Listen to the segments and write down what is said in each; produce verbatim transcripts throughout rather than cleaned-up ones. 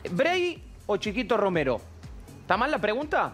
¿Bray o Chiquito Romero? ¿Está mal la pregunta?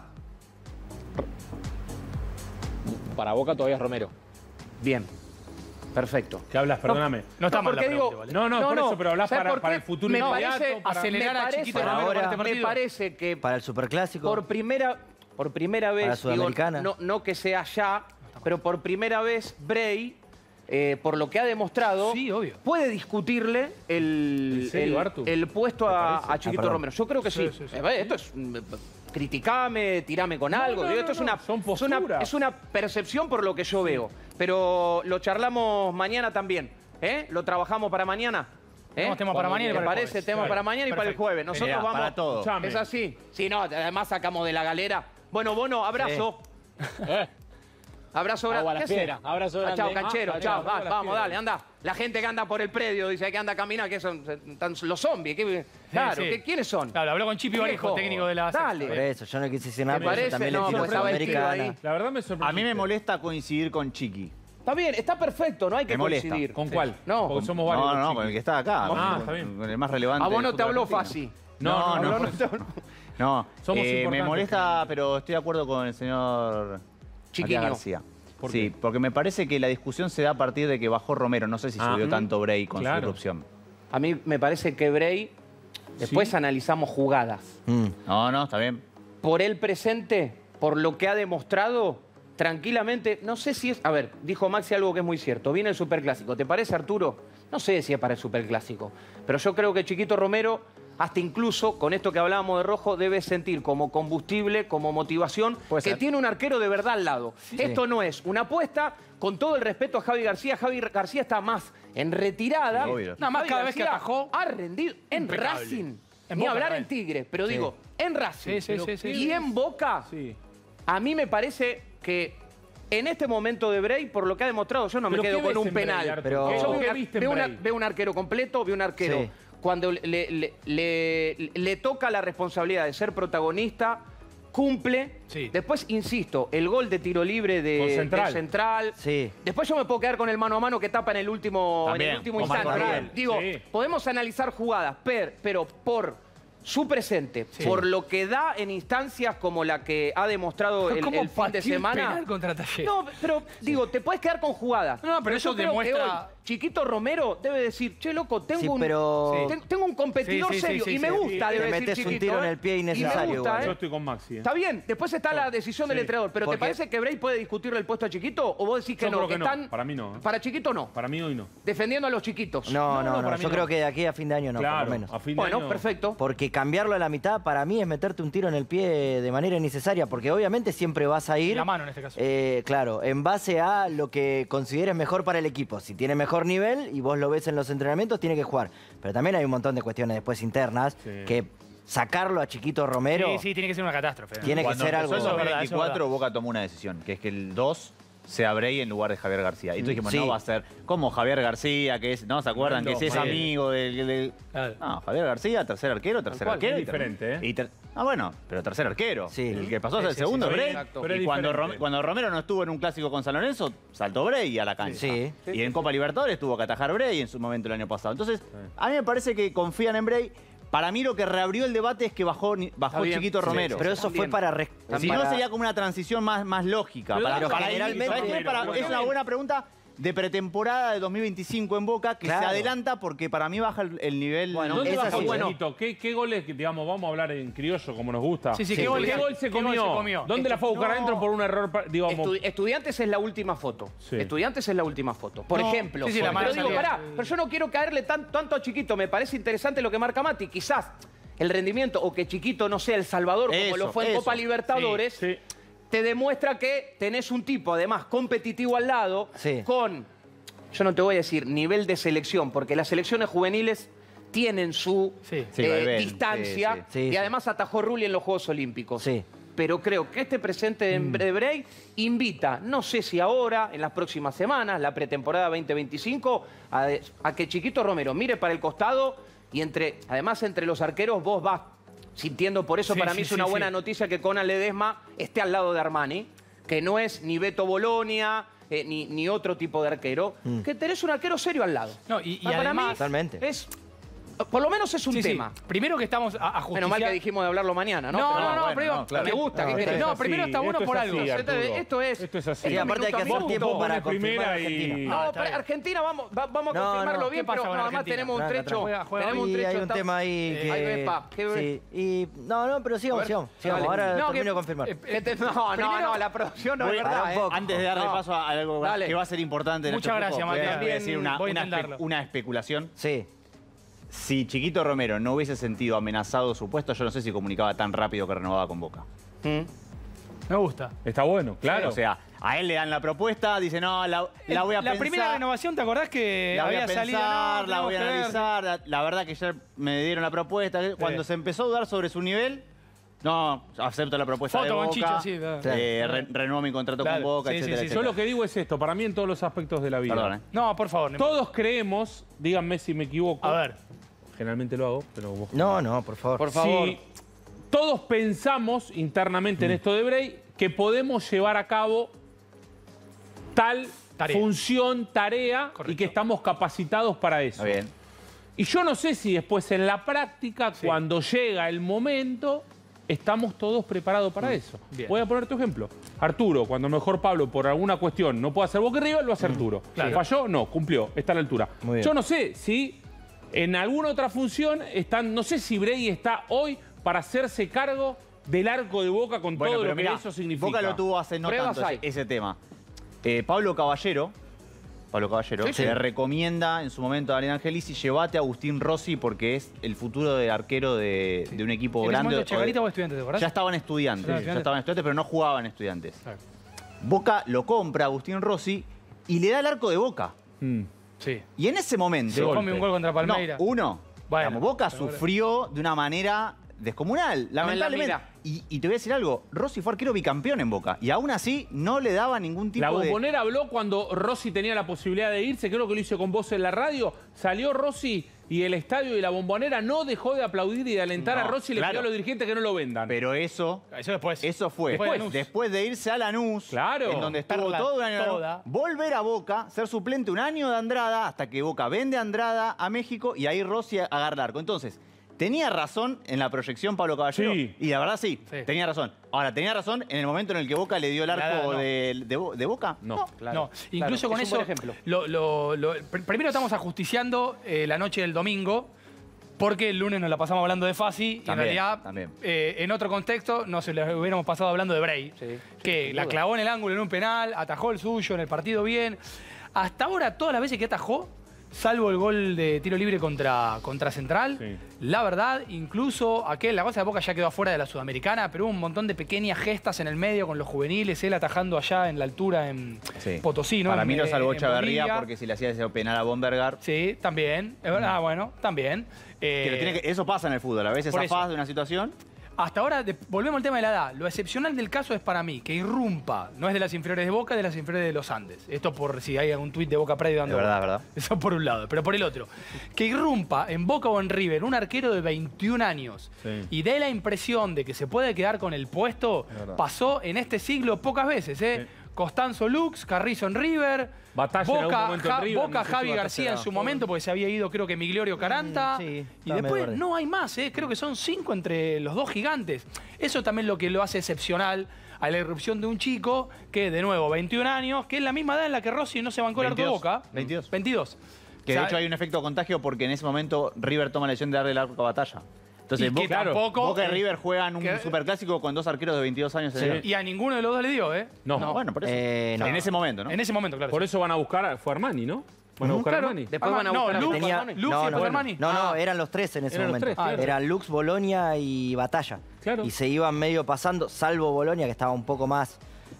Para Boca todavía es Romero. Bien. Perfecto. ¿Qué hablas? Perdóname. No, no está No, mal la porque pregunta, digo- ¿vale? No, no, No, por no. eso, pero hablas ¿Sabes para, por para qué? el futuro Me inmediato. parece- para... acelerar me a parece- Chiquito Para Romero para ahora- este Me partido. parece que Para el Superclásico. por primera, por primera vez, Para digo, Sudamericana. no, no que sea ya, pero por primera vez Bray, eh, por lo que ha demostrado, Sí, obvio. puede discutirle el, ¿En serio, el- Artu? el puesto ¿Te a, parece? a Chiquito Ah, perdón. Romero. Yo creo que sí. Sí, sí, sí. Eh, Esto es... mm, criticame, tirame con algo. no, Digo, no, esto es, no, una, son es, una, posturas. es una percepción por lo que yo veo. Pero lo charlamos mañana también. ¿Eh? Lo trabajamos para mañana. ¿Eh? Tenemos tema para mañana y ¿Te para el parece? jueves. Tema Claro. para mañana y para el Perfecto. jueves. Nosotros Genial, vamos... para todo. Escuchame. Es así. Sí, no, además sacamos de la galera. Bueno, Bono, abrazo. Eh, Abrazo grande. Agua a la ¿Qué haces? fiera, abrazo Ah, grande. chao, canchero, Ah, chao. agua a Va, la vamos, fiera. dale, anda. La gente que anda por el predio dice que anda a caminar, que son están los zombies. ¿Qué- claro, sí. ¿qué- ¿quiénes son? Claro, habló con Chipi Barijo, Viejo, técnico de la dale. Por eso, yo no quise decir nada, ¿Te pero yo parece? también No, le tiro pues estaba el tío Sudamericana. ahí. La verdad me sorprendió. A mí me molesta coincidir con Chiqui. Está bien, está perfecto, no hay que Me molesta. coincidir. ¿Con cuál? No. Porque somos varios. No, no, Chiqui. con el que está acá. Ah, con- está bien. con el más relevante. A vos del no te fútbol habló argentino. fácil. No, no. no te habló. No, Somos eh, me importantes, molesta, pero estoy de acuerdo con el señor Chiquiño. Matías García. ¿Por Sí, qué? porque me parece que la discusión se da a partir de que bajó Romero. No sé si Ah, subió mm. tanto Bray con Claro. su irrupción. A mí me parece que Bray, después Sí. analizamos jugadas. Mm. No, no, está bien. Por el presente, por lo que ha demostrado, tranquilamente, no sé si es... A ver, dijo Maxi algo que es muy cierto. Viene el Superclásico. ¿Te parece, Arturo? No sé si es para el Superclásico. Pero yo creo que Chiquito Romero, hasta incluso con esto que hablábamos de Rojo, debe sentir como combustible, como motivación, Puede que ser. tiene un arquero de verdad al lado. Esto no es una apuesta, con todo el respeto a Javi García. Javi García está más en retirada. Sí, obvio. Nada más Javi cada vez que García atajó, ha rendido en impecable. Racing. En Ni Boca hablar también. en Tigre, pero digo, en Racing. Sí, sí, sí, sí. Y en Boca, Sí. a mí me parece que en este momento de Bray, por lo que ha demostrado, yo no me ¿Pero quedo qué con ves un en Bray, penal. Arturo? Pero- ¿Qué- Yo veo, qué una- viste en veo una- Bray? veo un arquero completo, veo un arquero Sí. cuando le, le- le- le toca la responsabilidad de ser protagonista, cumple. Sí. Después, insisto, el gol de tiro libre de Con de Central. Central. Sí. Después yo me puedo quedar con el mano a mano que tapa en el último, en También, el último con Marco instante. Ariel. Digo, Sí. podemos analizar jugadas, per- pero por su presente, Sí. por lo que da en instancias como la que ha demostrado el, ¿Cómo el fin de pateó el semana. penal contra Talleres? No, pero digo, te puedes quedar con jugadas. No, no, pero eso yo creo que demuestra- hoy Chiquito Romero debe decir, che, loco, tengo, Sí, un, pero- ten- tengo un competidor Sí, sí, sí, serio sí, y sí, me sí. gusta, Le debe decir metes un Chiquito, tiro en ¿eh? el pie Y me innecesario gusta, igual. ¿eh? Yo estoy con Maxi. ¿eh? Está bien, después está la decisión del Sí. entrenador, pero ¿te Porque- parece que Bray puede discutirle el puesto a Chiquito o vos decís que Yo no? creo que no, están... para mí no, ¿eh? Para Chiquito no, Para mí hoy no. defendiendo a los chiquitos. No, No, no, no, no. para mí Yo no. creo que de aquí a fin de año no, por claro, lo menos. a fin de Bueno, año- perfecto. Porque cambiarlo a la mitad para mí es meterte un tiro en el pie de manera innecesaria, porque obviamente siempre vas a ir... La mano en este caso. eh, claro, en base a lo que consideres mejor para el equipo. Si tiene mejor nivel y vos lo ves en los entrenamientos, tiene que jugar. Pero también hay un montón de cuestiones después internas Sí. que sacarlo a Chiquito Romero Sí, sí, tiene que ser una catástrofe. tiene que Cuando ser empezó algo... el Eso es verdad, eso es dos mil veinticuatro, verdad. Boca tomó una decisión, que es que el dos sea Bray en lugar de Javier García. Y tú dijimos, Sí. no va a ser como Javier García, que es, ¿no? ¿Se acuerdan? Tremendo, que es sí. amigo del... del- Claro. No, Javier García, tercer arquero, tercer cual, arquero. es y ter- diferente, ¿eh? y ter- Ah, bueno, pero tercer arquero. Sí. El que pasó a ser Sí, sí, segundo, sí, Bray. exacto. Pero es Y cuando, diferente. Rom- cuando Romero no estuvo en un clásico con San Lorenzo, saltó Bray a la cancha. Sí. Y en Copa Libertadores tuvo que atajar Bray en su momento el año pasado. Entonces, a mí me parece que confían en Bray. Para mí lo que reabrió el debate es que bajó, ni- bajó Está bien. Chiquito Sí, Romero. Pero eso fue También. para... res- Si para- no, sería como una transición más, más lógica. Pero Para, pero para generalmente- ir- ¿sabes qué? Para- Bueno, es una buena pregunta de pretemporada de dos mil veinticinco en Boca que Claro. se adelanta porque para mí baja el, el nivel. Bueno, ¿Dónde es bajó así. Bueno. Chiquito? ¿Qué, ¿Qué goles, que, digamos, vamos a hablar en criollo como nos gusta? Sí, sí, Sí. ¿qué gol, ¿Qué gol se qué gol comió? se comió? ¿Dónde la fue a buscar No. adentro por un error? pa- Digamos, Estu- Estudiantes es la última foto. Sí. Estudiantes es la última foto. Por No. ejemplo. Sí, sí, la pero mano digo, salida. pará, pero yo no quiero caerle tan- tanto a Chiquito. Me parece interesante lo que marca Mati. Quizás el rendimiento o que Chiquito no sea el Salvador como Eso, lo fue en eso. Copa Libertadores, Sí, sí. te demuestra que tenés un tipo, además, competitivo al lado, Sí. con, yo no te voy a decir nivel de selección, porque las selecciones juveniles tienen su Sí. Sí, eh, vaivén, distancia sí, sí. Sí, y sí. además atajó Rulli en los Juegos Olímpicos. Sí. Pero creo que este presente de de Bray invita, no sé si ahora, en las próximas semanas, la pretemporada veinte veinticinco, a, a que Chiquito Romero mire para el costado y entre, además entre los arqueros vos vas sintiendo, por eso Sí, para sí, mí es sí, una sí. buena noticia que Conan Ledesma esté al lado de Armani, que no es ni Beto Bolonia, eh, ni, ni otro tipo de arquero, que tenés un arquero serio al lado. No, y- y Ah, para además- mí Totalmente. es Por lo menos es un Sí, sí. tema. Primero que estamos a, a Menos justiciar... mal que dijimos de hablarlo mañana, ¿no? No, Pero no, no, bueno, pero digo, no, claro. Me gusta. No, ¿qué está querés? bien. No, primero está bueno Esto por es algo. así, Esto es- Arturo. esto es- Esto es así. Sí, aparte hay que hacer Minuto a tiempo minuto. para Vos pones confirmar primera a Argentina. y- No, No, está pero bien. Argentina, vamos, va- vamos a No, confirmarlo no. bien, ¿Qué pasa pero con nada más Argentina? tenemos un Tranca, trecho. tranca. Juega- juega tenemos un Y trecho. hay un está- tema ahí que... Ahí ves, pa, ¿qué ves? Sí, y... No, no, pero sigamos, A ver, sigamos. sigamos. dale. Ahora No, termino que- de confirmar. eh, ¿Qué te- No, no, Primero- no, la producción no Voy- es Pará verdad, un ¿eh? poco. Antes de darle No. paso a algo Dale. que va a ser importante en Muchas este gracias, grupo, voy a- Matías. voy a decir una, Voy a una espe- intentarlo. una especulación. Sí. Si Chiquito Romero no hubiese sentido amenazado su puesto, yo no sé si comunicaba tan rápido que renovaba con Boca. Mm. Me gusta. Está bueno, claro. O sea, a él le dan la propuesta, dice, no, la, la voy a La pensar. primera renovación, ¿te acordás que La voy había a pensar, salido? No, la voy a tenemos que ver. analizar. La, la verdad que ya me dieron la propuesta. Cuando se empezó a dudar sobre su nivel, no, acepto la propuesta Foto de con Boca. Chicho, sí, claro. eh, re- renuevo mi contrato Claro, con Boca, sí, sí, etcétera, sí. etcétera. Yo lo que digo es esto, para mí en todos los aspectos de la vida. Perdón, ¿eh? No, por favor. no Todos creemos, díganme si me equivoco. A ver. Generalmente lo hago, pero vos. No, no, por favor. Por favor. Si todos pensamos internamente en esto de Bray que podemos llevar a cabo tal Tarea. función, tarea, Correcto. y que estamos capacitados para eso. Está bien. Y yo no sé si después en la práctica, cuando llega el momento, estamos todos preparados para eso. Bien. Voy a poner tu ejemplo. Arturo, cuando mejor Pablo por alguna cuestión no puede hacer Boca y River, lo hace Arturo. Claro. ¿Falló? No, cumplió. Está a la altura. Muy bien. Yo no sé si en alguna otra función están, no sé si Bray está hoy para hacerse cargo del arco de Boca con Bueno, todo pero lo que mirá, eso significa. Boca lo tuvo hace no Pruebas tanto hay. ese, ese tema. Eh, Pablo Caballero, Pablo Caballero, Sí, sí. le recomienda en su momento a Daniel Angelici, llevate a Agustín Rossi porque es el futuro de arquero de, de un equipo ¿En ese grande. momento Chacarita o o de- Estudiantes, te acordás? Ya estaban estudiantes, Ya estaban ya estudiantes. estaban estudiantes, pero no jugaban estudiantes. Claro. Boca lo compra a Agustín Rossi y le da el arco de Boca. Mm. Sí. Y en ese momento... Se golpe. come un gol contra Palmeiras. No, uno. Bueno, Digamos, Boca pero ahora- sufrió de una manera descomunal, lamentablemente. mira. y, y te voy a decir algo, Rossi fue arquero bicampeón en Boca y aún así no le daba ningún tipo La de... Bombonera habló cuando Rossi tenía la posibilidad de irse, creo que lo hizo con vos en la radio. Salió Rossi y el estadio y la Bombonera no dejó de aplaudir y de alentar No, a Rossi y le claro. pidió a los dirigentes que no lo vendan. Pero eso, Eso después. eso fue Después de después, Lanús. después de irse a Lanús, Claro. en donde estuvo Perla todo un año, en Lanús, toda. volver a Boca, ser suplente un año de Andrada, hasta que Boca vende a Andrada a México y ahí Rossi agarra el arco. Entonces, tenía razón en la proyección Pablo Caballero. Sí. Y la verdad sí, Sí. tenía razón. Ahora, ¿tenía razón en el momento en el que Boca le dio el arco Nada, no. de, de Bo- de Boca? No. Claro, No, incluso claro, con es eso, un buen ejemplo. lo- lo- lo- pr- primero estamos ajusticiando eh, la noche del domingo, porque el lunes nos la pasamos hablando de Fassi, y en También, realidad, también. eh, en otro contexto, nos la hubiéramos pasado hablando de Bray, Sí, que sin la duda. clavó en el ángulo en un penal, atajó el suyo en el partido bien. Hasta ahora, todas las veces que atajó, salvo el gol de tiro libre contra, contra Central, Sí. la verdad, incluso aquel, la cosa de Boca ya quedó afuera de la Sudamericana, pero hubo un montón de pequeñas gestas en el medio con los juveniles, él atajando allá en la altura en Sí. Potosí, ¿no? Para En- mí lo salvó en Chavarría Bolivia. porque si le hacía ese penal a Bombergar. Sí, también. Es verdad, bueno, también. Eh, que lo tiene que- eso pasa en el fútbol. A veces por zafás eso. de una situación. Hasta ahora, de- volvemos al tema de la edad. Lo excepcional del caso es para mí que irrumpa. No es de las inferiores de Boca, es de las inferiores de los Andes. Esto por si hay algún tuit de Boca Previo dando. Es verdad, vuelta. es verdad. Eso por un lado. Pero por el otro. Que irrumpa en Boca o en River un arquero de veintiún años Sí. y dé la impresión de que se puede quedar con el puesto, verdad. pasó en este siglo pocas veces. ¿eh? Sí. Costanzo Lux, Carrizo en River. Batalla en algún Boca, momento en Ja- River, Boca no sé si Javi Batalla García en era su joven. momento, porque se había ido creo que Migliorio Caranta. Mm, sí, y estaba medio después verde. no hay más, ¿eh? Creo que son cinco entre los dos gigantes. Eso también lo que lo hace excepcional a la irrupción de un chico que, de nuevo, veintiún años, que es la misma edad en la que Rossi no se bancó el arco de veintidós, Boca. veintidós. veintidós. Que O sea, de hecho hay un efecto contagio porque en ese momento River toma la decisión de darle el arco a Batalla. Entonces, y que Boca, tampoco- Boca y River juegan un que- superclásico con dos arqueros de veintidós años. en edad. Y a ninguno de los dos le dio, ¿eh? No. Bueno, por eso. Eh, no. En ese momento, ¿no? En ese momento, claro. Por eso van a buscar, fue Armani, ¿no? Van a buscar Claro. Armani. Después van a no, buscar a Lux, Tenía- Armani. Lux y no, después no, Armani. no, no, Ah. eran los tres en ese Eran los momento. tres, claro. Eran Lux, Bolonia y Batalla. Claro. Y se iban medio pasando, salvo Bolonia, que estaba un poco más,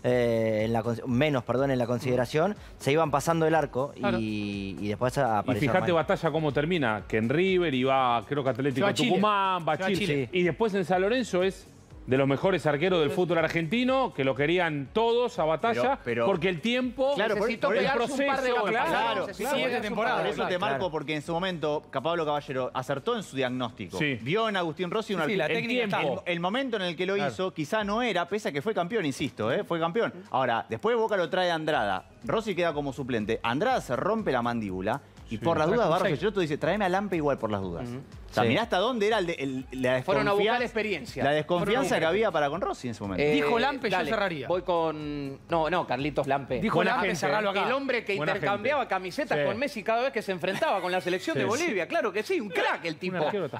eh, en la, con- menos, perdón, en la consideración, se iban pasando el arco Claro. y, y después Y apareció fíjate Armani. Batalla cómo termina, que en River iba, creo que Se Atlético va a Chile. Tucumán, va a Se va a Chile. Chile. Y después en San Lorenzo es de los mejores arqueros del fútbol argentino, que lo querían todos a Batalla, Pero- pero- porque el tiempo, Claro, por- Necesitó por el pegarse un par de proceso, gambas. claro, Necesitó claro. pegarse Siete un par de temporadas. Por eso gambas. te marco, claro. porque en su momento Pablo Caballero acertó en su diagnóstico. Sí. Vio en Agustín Rossi un Sí, sí, la arquero- técnica el, está. el- el momento en el que lo Claro. hizo quizá no era, pese a que fue campeón, insisto, ¿eh? fue campeón. Ahora, después Boca lo trae a Andrada. Rossi queda como suplente. Andrada se rompe la mandíbula Y por las dudas, Barros seis. Schelotto dice, tráeme a Lampe igual por las dudas. Ujú. O sea, Sí. mirá hasta dónde era el de- el- la desconfianza. Fueron a buscar experiencia. La Fueron a desconfianza buscar que había para con Rossi en ese momento. Eh, Dijo Lampe, yo dale, cerraría. Voy con... No, no, Carlitos Lampe. Dijo Buena Lampe, gente, cerralo acá. El hombre que Buena intercambiaba gente. camisetas Sí. con Messi cada vez que se enfrentaba con la selección Sí, de sí. Bolivia. Claro que sí, un crack el tipo. arquero